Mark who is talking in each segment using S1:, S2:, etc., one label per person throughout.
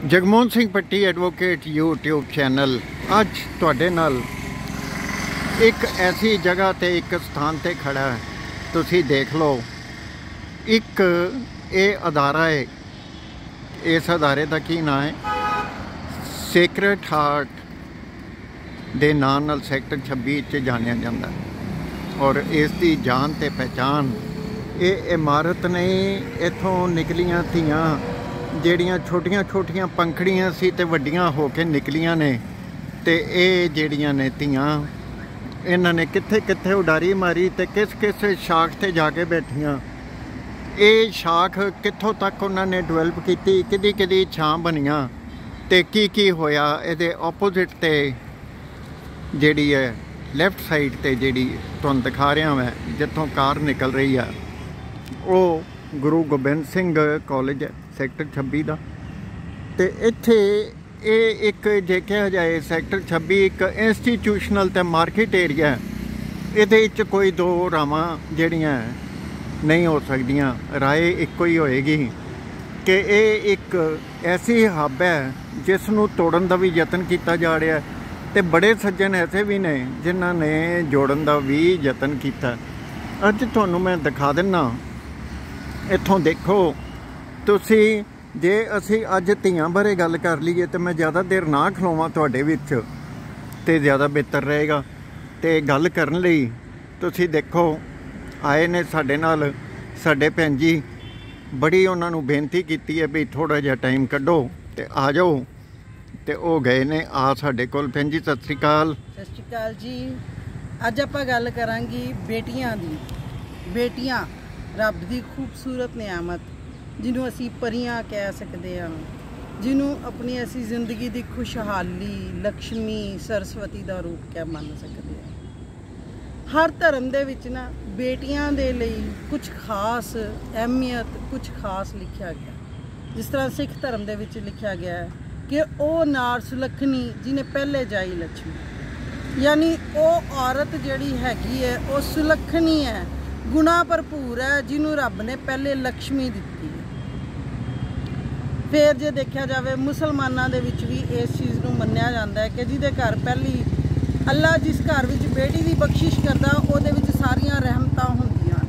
S1: जगमोहन सिंह पट्टी advocate YouTube channel अज तुहाडे नाल एक ऐसी जगह ते एक स्थान ते खड़ा है, तुसी देख लो। एक ये अदारा है, इस अदारे का की नाम है सेक्रेड हार्ट दे नाम नाल सैक्टर 26 जानिया जाता है। और इसकी जान ते पहचान ये इमारत ने इथों निकलियां धीआं ਜਿਹੜੀਆਂ छोटियां पंखड़ियां सी ते वड्डियां हो के निकलियां ने ते ये ਜਿਹੜੀਆਂ ने ਧੀਆਂ इन्हां ने कित्थे कित्थे उडारी मारी ते किस किस शाख ते जाके बैठियां। ये शाख कित्थों तक उन्होंने डिवेलप की, किदी किदी छां बनियां ते की होया। इहदे ओपोजिट ते जिहड़ी है लैफ्ट साइड ते जिहड़ी तुहानूं दिखा रहा मैं जित्थों कार निकल रही है वो गुरु गोबिंद सिंह कॉलेज है सैक्टर 26 का। तो इत्थे ये एक जे कहा जाए सैक्टर 26 एक इंस्टीट्यूशनल ते मार्केट एरिया है। ये कोई दो रावां जिहड़ियां नहीं हो सकदियां, राय एको ही होएगी कि ये एक ऐसी हब है जिसनूं तोड़न का भी यतन किया जा रहा है। तो बड़े सज्जन ऐसे भी ने जिन्हां ने जोड़न का भी यतन किया। अज तुहानूं मैं दिखा दिना, इत्थों देखो तुसी। जे असी अज धीआं बारे गल कर लीए तो मैं ज़्यादा देर ना खलोवां तुहाडे विच ते ज़्यादा बेहतर रहेगा। तो गल करन लई तुसी देखो आए ने साडे नाल साडे भैन जी, बड़ी उन्हां नूं बेनती कीती है भी थोड़ा जिहा टाइम कड्ढो ते आ जाओ। तो वो गए ने आ साडे कोल। भैन जी सत श्री अकाल।
S2: सत श्री अकाल जी। अज आपां गल करांगे बेटियां दी। बेटियां रब दी खूबसूरत नियामत जिन्हों असी परियां कह सकते हाँ, जिन्हों अपनी असी जिंदगी की खुशहाली लक्ष्मी सरस्वती का रूप क्या मान सकते हैं। हर धर्म दे विच ना बेटियां दे लई कुछ खास अहमियत कुछ खास लिखा गया। जिस तरह सिख धर्म दे विच लिखा गया है कि ओ नार सुलखनी जिन्हें पहले जाई लक्ष्मी, यानी वो औरत जिहड़ी हैगी है वो सुलखनी है, गुणा भरपूर है, जिन्हों रब ने पहले लक्ष्मी दी है। फिर जे देखा जाए मुसलमानों के भी इस चीज़ को मन्निया जाता है कि जिहदे घर पहली अल्लाह जिस घर में बेटी की बख्शिश करता उहदे विच सारियां रहमतां हुंदियां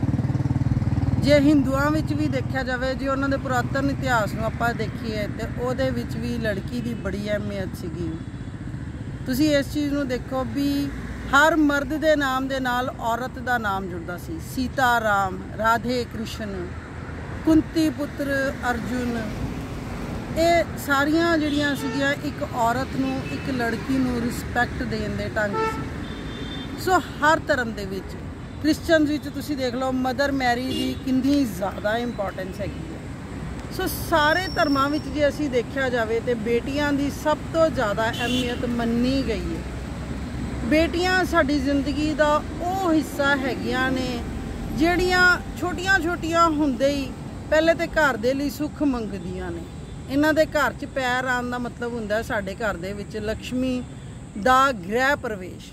S2: ने। जे हिंदुआं विच भी देखा जाए, जे उन्होंने पुरातन इतिहास को आपां देखीए तो उहदे विच भी लड़की की बड़ी अहमियत सीगी। तुसीं इस चीज़ को देखो भी हर मर्द के नाम के नाल औरत का नाम जुड़ता सी। सीता राम, राधे कृष्ण, कुंती पुत्र अर्जुन, ये सारियां जिहड़ियां सीगियां एक औरत नूं एक लड़की नूं रिस्पैक्ट देण दे ढंग सी। सो हर धर्म दे विच क्रिश्चन विच तुसीं देख लो मदर मैरी की कितनी ज़्यादा इंपॉर्टेंस हैगी है। सो सारे धर्मां विच जे असीं देखा जाए तो बेटियां की सब तो ज़्यादा अहमियत मन्नी गई है। बेटियां साडी जिंदगी का वो हिस्सा हैगियां ने जिहड़ियां छोटियां छोटियां हुंदे ही पहले तो घर दे लई सुख मंगदियां ने। इन्हां दे घर च पैर आउण दा मतलब हुंदा है साडे घर दे विच लक्ष्मी दा गृह प्रवेश।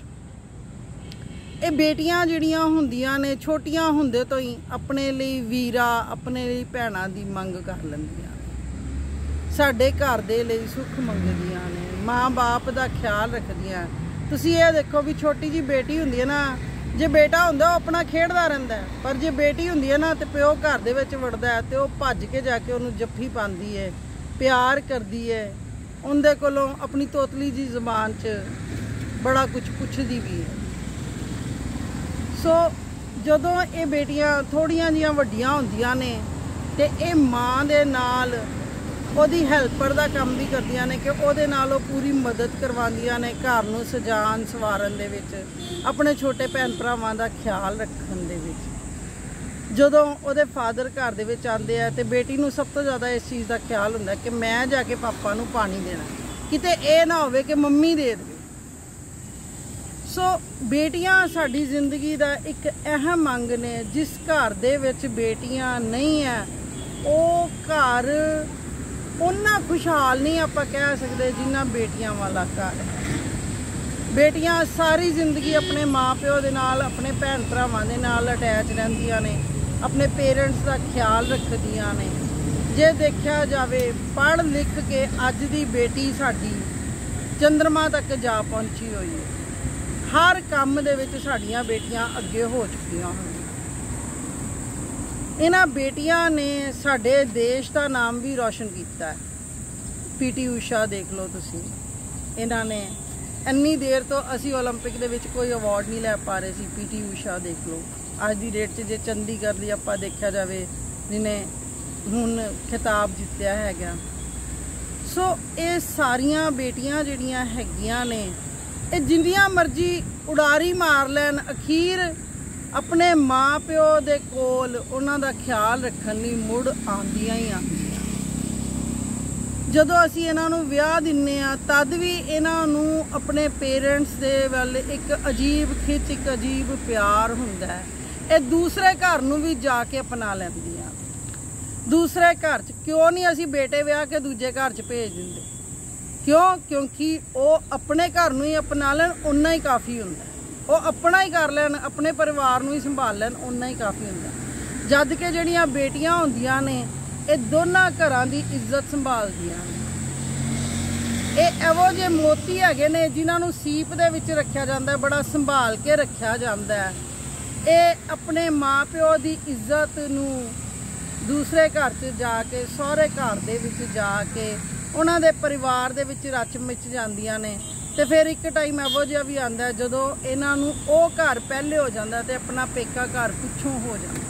S2: ये बेटियां जिहड़ियां हुंदियां ने छोटियां हुंदे तो ही अपने लिए वीरा अपने लिए भैणां दी मंग कर लैंदियां ने, साडे घर दे लई सुख मंगदियां ने, माँ बाप दा ख्याल रखदियां। तुसीं ये देखो भी छोटी जी बेटी हुंदी है ना, जे बेटा हुंदा वो अपना खेडदा रहिंदा है, पर जे बेटी हुंदी है ना तो प्यो घर दे विच वड़दा है तो भज के जाके उन्होंने जफ्फी पांदी है, प्यार करदी है, उनदे कोलों अपनी तोतली जी जबान च बड़ा कुछ पुछदी भी है। सो जदों ये बेटियां थोड़ियां जिहियां वड्डियां हुंदियां ने ते ये माँ दे नाल ਉਹਦੀ ਹੈਲਪਰ ਦਾ ਕੰਮ भी करदियां ने कि ਉਹਦੇ ਨਾਲ ਉਹ पूरी मदद करवाਉਂਦੀਆਂ ने घर ਨੂੰ सजान सवारन ਦੇ ਵਿੱਚ, अपने छोटे भैन भरावां ਦਾ ख्याल रखन ਦੇ ਵਿੱਚ। ਜਦੋਂ ਉਹਦੇ फादर घर ਦੇ ਵਿੱਚ ਆਉਂਦੇ ਆ ਤੇ बेटी ਨੂੰ ਸਭ ਤੋਂ ਜ਼ਿਆਦਾ ਇਸ ਚੀਜ਼ ਦਾ ख्याल ਹੁੰਦਾ कि मैं जाके पापा ਨੂੰ पानी देना, किते ਇਹ ना होवे कि मम्मी दे देवे। सो बेटियां साडी जिंदगी का एक अहम अंग ने। जिस घर ਦੇ ਵਿੱਚ बेटियां नहीं है वो घर उन्ना खुशहाल नहीं आप कह सकते जिन्ना बेटियां वाला घर है। बेटियां सारी जिंदगी अपने माँ प्यो दे नाल अपने भैन भरावां दे नाल अटैच रहिंदियां ने, अपने पेरेंट्स का ख्याल रखदियां ने। जे देखा जाए पढ़ लिख के अज दी बेटी साडी चंद्रमा तक जा पहुंची हुई है। हर काम दे विच साडियां बेटियां अगे हो चुकियां हैं। इन्हां बेटियां ने साडे देश का नाम भी रोशन किया है। पीटी ऊषा देख लो तुसी, इन्हां ने इन्नी देर तो असी ओलंपिक दे विच कोई अवार्ड नहीं लै पा रहे सी। पीटी ऊषा देख लो अज दी डेट च, जे चंडीगढ़ दी आपां देखा जाए जिन्हें हुण खिताब जित्तिया हैगा। सो ये सारियां बेटियां जिहड़ियां हैगियां ने ये जिन्नियां मर्जी उड़ारी मार लैन, अखीर अपने माँ प्यो दे कोल उन्हां दा ख्याल रखण लई मुड़ आंदियां ही आंदियां। जदों असीं इन्हां नूं विआह दिन्ने आ तद भी इन्हां नूं अपने पेरेंट्स दे वल एक अजीब खिच, एक अजीब प्यार हुंदा है। ये दूसरे घर नूं भी जाके अपना लैंदियां। दूसरे घर च क्यों नहीं असीं बेटे विआह के दूजे घर च भेज दिंदे? क्यों? क्योंकि वो अपने घर नूं ही अपना लैन उन्ना ही काफ़ी हुंदा। वो अपना ही कर लैन, अपने परिवार नूं ही संभाल लैन उन्ना ही काफ़ी हुंदा। जद कि जिहड़ियां बेटियां हुंदियां ने ये दोनों घरां दी इज्जत संभालदियां ने। ये एवो जे मोती हैगे ने जिन्हां नूं सीप दे विच रखिया जांदा है, बड़ा संभाल के रखिया जांदा है। ये अपने माँ प्यो की इज्जत नूं दूसरे घर च जाके, सहुरे घर दे विच जाके उन्हां दे परिवार दे विच रच मिच जांदियां ने। ते फिर एक टाइम एवो जिहा भी आंदा है जदों इन्हां नूं ओह घर पहले हो जांदा ते अपना पेका घर पिछों हो जांदा।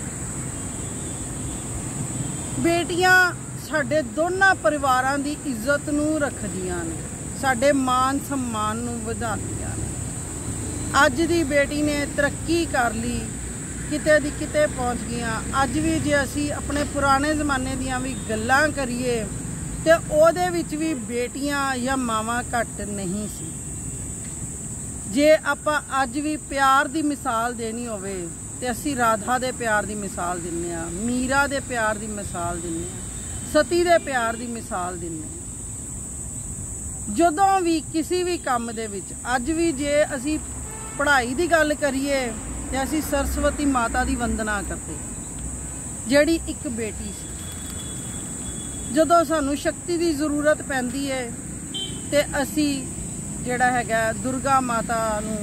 S2: बेटियां साडे दोनों परिवारां दी इज्जत नूं रखदियां ने, साडे मान सम्मान नूं वधादियां ने। अज दी बेटी ने तरक्की कर ली, किते दी किते पहुंच गईयां। अज भी जे असी अपने पुराने ज़माने दियां भी गल्लां करिए ते ओहदे विच भी बेटियां या मावां घट नहीं सी। जे आपां अज भी प्यार दी मिसाल देनी होवे ते असी राधा दे प्यार दी मिसाल दिन्ने आ, मीरा दे प्यार दी मिसाल दिन्ने आ, सती दे प्यार दी मिसाल दिन्ने आ। जदों भी किसी भी काम दे विच अज भी जे असी पढ़ाई दी गल करिए ते असी सरस्वती माता दी वंदना करते, जिहड़ी एक बेटी सी। जदों सानू शक्ति की जरूरत पैंदी है ते असी जिहड़ा हैगा दुर्गा माता नूं,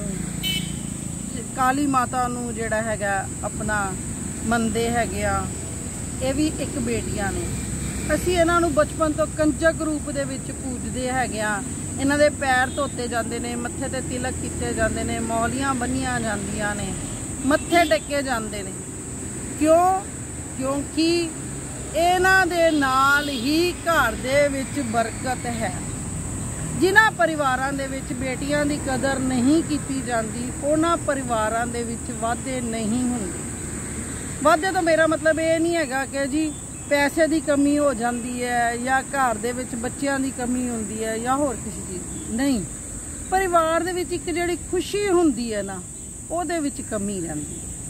S2: काली माता नूं जिहड़ा हैगा अपना मनदे हैगे आ। ये भी एक बेटियां ने। असी इन्हां नूं बचपन तो कंजक रूप दे विच पूजदे हैगे आ। इन्हां दे पैर धोते जांदे ने, मत्थे ते तिलक कीते जांदे ने, मौलियां बन्नियां जांदियां ने, मत्थे टेके जांदे ने। क्यों? क्योंकि इन्हां दे नाल ही घर दे विच बरकत है। जिन्हां परिवारां दे विच बेटियां दी कदर नहीं कीती जांदी उन्हां परिवारां दे विच वाधे नहीं हुंदे। वाधे तो मेरा मतलब ये नहीं हैगा कि जी पैसे की कमी हो जाती है या घर दे विच बच्चियां दी कमी हुंदी है या होर किसी चीज़ की नहीं। परिवार दे विच एक जिहड़ी खुशी हुंदी है ना, उहदे विच कमी रहिंदी है।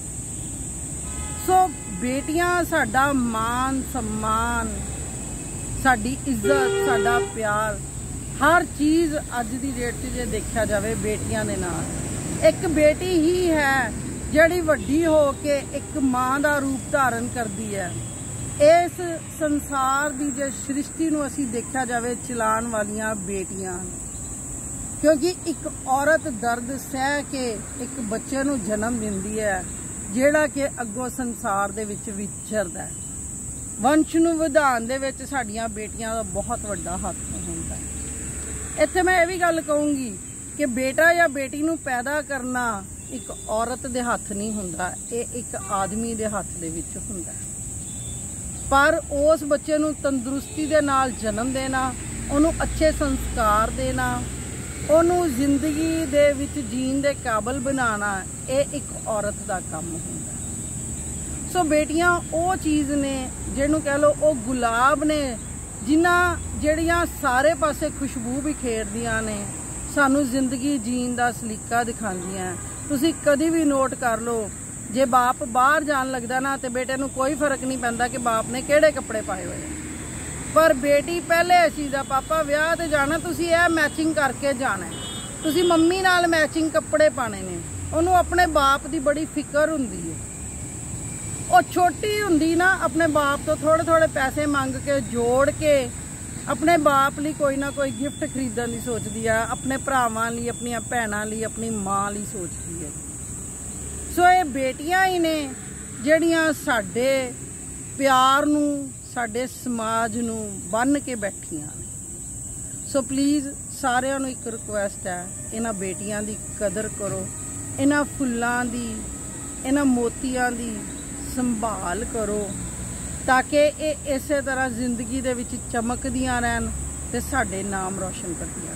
S2: सो बेटियां साडा मान सम्मान, साडी इज्जत, साडा प्यार, हर चीज़ अज दी डेट च जे देखा जाए बेटियां दे नाल। एक बेटी ही है जिहड़ी वड्डी हो के एक मां दा रूप धारण करदी है। इस संसार दी जे सृष्टि नूं असीं देखा जाए चलाण वालियां बेटियां, क्योंकि एक औरत दर्द सह के एक बच्चे नूं जन्म दिंदी है जिहड़ा कि अगों संसार दे विच विचरदा है। वंश नूं वधाउण दे विच साडीआं बेटियां दा बहुत वड्डा हੱਥ हुंदा है। इत्थे मैं ये भी गल कहूँगी कि बेटा या बेटी नूं पैदा करना एक औरत दे हੱਥ नहीं हुंदा, ये एक आदमी दे हੱਥ दे विच हुंदा है। पर उस बच्चे नूं तंदुरुस्ती दे नाल जन्म देना, उन्हों अच्छे संस्कार देना, उन्होंने जिंदगी दे विच जीण दे काबिल बनाना, ये एक औरत दा काम हुंदा है। सो बेटियां वो चीज़ ने जिहनूं कह लो वो गुलाब ने जिन्हां जिहड़ियां सारे पासे खुशबू बिखेरदियां ने, सानू जिंदगी जीण दा सलीका दिखांदियां। तुसीं कदी भी नोट कर लो, जे बाप बाहर जान लगदा ना तो बेटे नूं कोई फर्क नहीं पैंदा कि बाप ने किहड़े कपड़े पाए हुए हैं। पर बेटी पहले इस चीज़ का पापा विआह ते जाना, तुसीं यह मैचिंग करके जाना है, तुसीं मम्मी नाल मैचिंग कपड़े पाने ने। उन्होंने अपने बाप की बड़ी फिक्र हुंदी है। ਉਹ ਛੋਟੀ ਹੁੰਦੀ ਨਾ ਆਪਣੇ ਬਾਪ ਤੋਂ ਥੋੜੇ ਥੋੜੇ ਪੈਸੇ ਮੰਗ ਕੇ ਜੋੜ ਕੇ ਆਪਣੇ ਬਾਪ ਲਈ ਕੋਈ ਨਾ ਕੋਈ ਗਿਫਟ ਖਰੀਦਣ ਦੀ ਸੋਚਦੀ ਆ, ਆਪਣੇ ਭਰਾਵਾਂ ਲਈ, ਆਪਣੀਆਂ ਭੈਣਾਂ ਲਈ, ਆਪਣੀ ਮਾਂ ਲਈ ਸੋਚਦੀ ਹੈ। ਸੋ ਇਹ ਬੇਟੀਆਂ ਹੀ ਨੇ ਜਿਹੜੀਆਂ ਸਾਡੇ ਪਿਆਰ ਨੂੰ, ਸਾਡੇ ਸਮਾਜ ਨੂੰ ਬੰਨ੍ਹ ਕੇ ਬੈਠੀਆਂ ਨੇ। ਸੋ ਪਲੀਜ਼ ਸਾਰਿਆਂ ਨੂੰ ਇੱਕ ਰਿਕੁਐਸਟ ਹੈ, ਇਹਨਾਂ ਬੇਟੀਆਂ ਦੀ ਕਦਰ ਕਰੋ, ਇਹਨਾਂ ਫੁੱਲਾਂ ਦੀ, ਇਹਨਾਂ ਮੋਤੀਆਂ ਦੀ ਸੰਭਾਲ ਕਰੋ, ਤਾਂ ਕਿ ਇਹ ਇਸੇ ਤਰ੍ਹਾਂ ਜ਼ਿੰਦਗੀ ਦੇ ਵਿੱਚ ਚਮਕਦੀਆਂ ਰਹਿਣ ਤੇ ਸਾਡੇ ਨਾਮ ਰੋਸ਼ਨ ਕਰਦੀਆਂ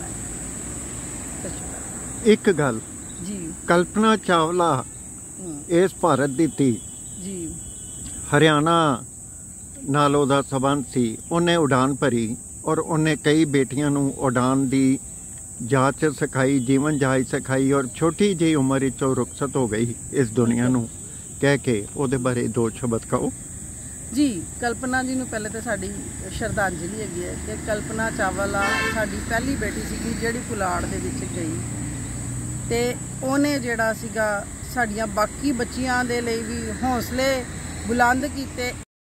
S2: ਰਹਿਣ।
S1: ਇੱਕ ਗੱਲ
S2: ਜੀ,
S1: ਕਲਪਨਾ ਚਾਵਲਾ ਇਸ ਭਾਰਤ ਦੀ ਧੀ
S2: ਜੀ,
S1: ਹਰਿਆਣਾ ਨਾਲ ਉਹਦਾ ਸੰਬੰਧ ਸੀ। ਉਹਨੇ ਉਡਾਨ ਭਰੀ ਔਰ ਉਹਨੇ ਕਈ ਬੇਟੀਆਂ ਨੂੰ ਉਡਾਨ ਦੀ ਜਾਂਚ ਸਿਖਾਈ, ਜੀਵਨ ਜਾਂਚ ਸਿਖਾਈ, ਔਰ ਛੋਟੀ ਜਿਹੀ ਉਮਰ ਵਿੱਚ ਉਹ ਰੁਖਸਤ ਹੋ ਗਈ ਇਸ ਦੁਨੀਆ ਨੂੰ। ਕਹਿ ਕੇ ਉਹਦੇ ਬਾਰੇ ਦੋ ਸ਼ਬਦ ਕਹੋ।
S2: ਜੀ, ਕਲਪਨਾ ਜੀ ਨੂੰ ਪਹਿਲੇ ਤਾਂ ਸਾਡੀ ਸ਼ਰਧਾਂਜਲੀ ਹੈਗੀ ਹੈ ਕਿ ਕਲਪਨਾ ਚਾਵਲਾ ਸਾਡੀ ਪਹਿਲੀ ਬੇਟੀ ਸੀਗੀ ਜਿਹੜੀ ਪੁਲਾੜ ਦੇ ਵਿੱਚ ਗਈ, ਤੇ ਉਹਨੇ ਜਿਹੜਾ ਸੀਗਾ ਸਾਡੀਆਂ ਬਾਕੀ ਬੱਚੀਆਂ ਦੇ ਲਈ ਵੀ ਹੌਸਲੇ ਬੁਲੰਦ ਕੀਤੇ।